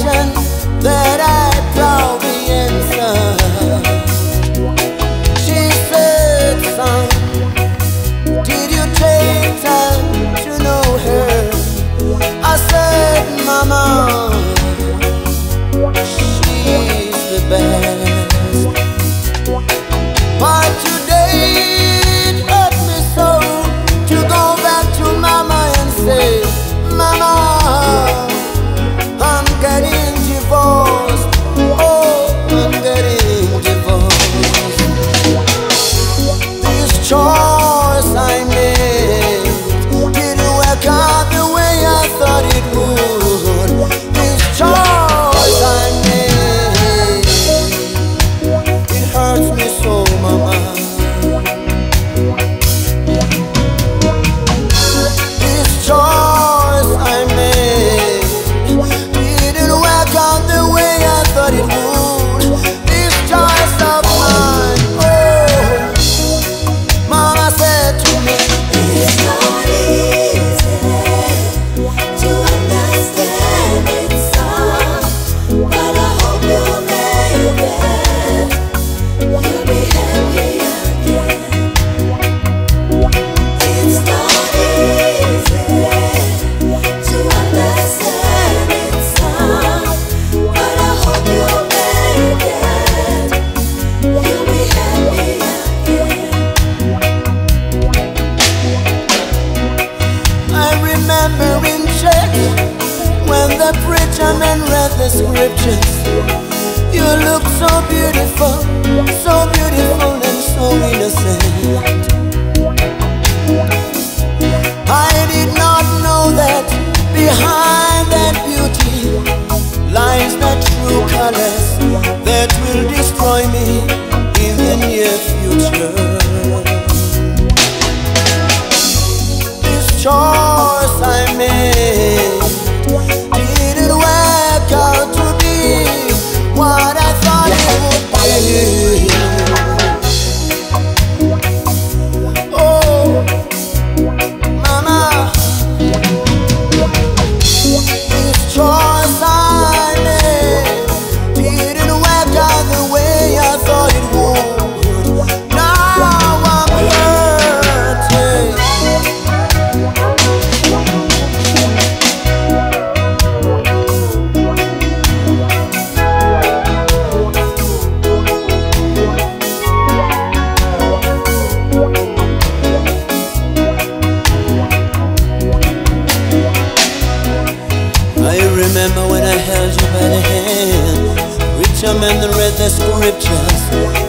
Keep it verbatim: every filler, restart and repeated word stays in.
question that I probably answer. She said, son, did you take time to know her? I said, mama, she's the best. But today it hurt me so to go back to mama and say, mama, I'm getting divorced. Oh, I'm getting divorced. This choice I made didn't work out the way I thought it would. This choice I made, it hurts me so, mama. This choice I made didn't work out the way I thought it would. This choice of mine, oh, mama said to me, It's not easy to understand it, son, but I hope you'll make it. You'll be happy again. It's not easy to understand it, son, but I hope you'll make it. You'll be happy again. I remember in church when the preacher man read the scriptures. You look so beautiful, so beautiful and so innocent. I did not know that behind that beauty lies the true colors that will destroy me in the near future. This choice I made didn't work out to be what I thought it would be. Oh, mama, this choice I made didn't work out the way I thought it would. Now I'm hurting. I remember when I held you by the hand, preacher man read the scriptures.